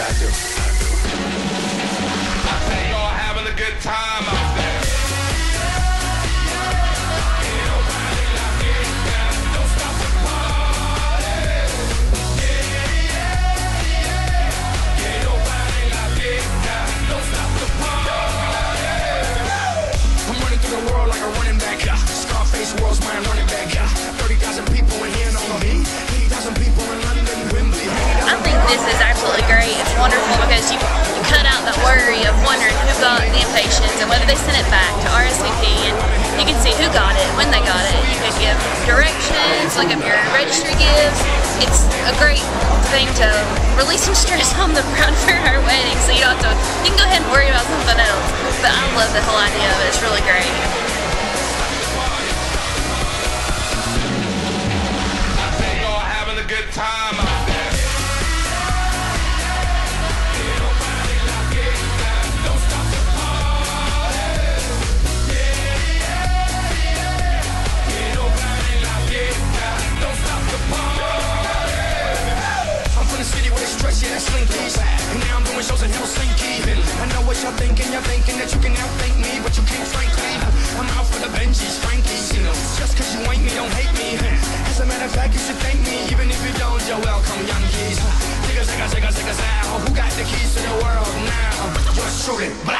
I do. I think y'all having a good time out there. World's mine running back, 30,000 people in here know me, 80,000 people in London, Wembley. I think this is absolutely great. It's wonderful because you cut out the worry of wondering who got the invitations and whether they sent it back to RSVP, and you can see who got it, when they got it. You can give directions, look up your registry gives. It's a great thing to release some stress on the bride for her wedding, so you don't have to, you can go ahead and worry about something else. But I love the whole idea of it. It's really great. Good time out there. Don't stop the party. Don't stop the party. I'm from the city where they stretch, yeah, that's Slinkies. And now I'm doing shows in Helsinki. I know what you're thinking that you can outthink me, but you can't, frankly. I'm out for the Benjis, Frankies, you know. Just cause you ain't me, don't hate me. As a matter of fact, you should thank me, even if you don't, you're welcome, young keys. Zigga, zigga, zigga, zigga, zow. Who got the keys to the world now? Yours truly.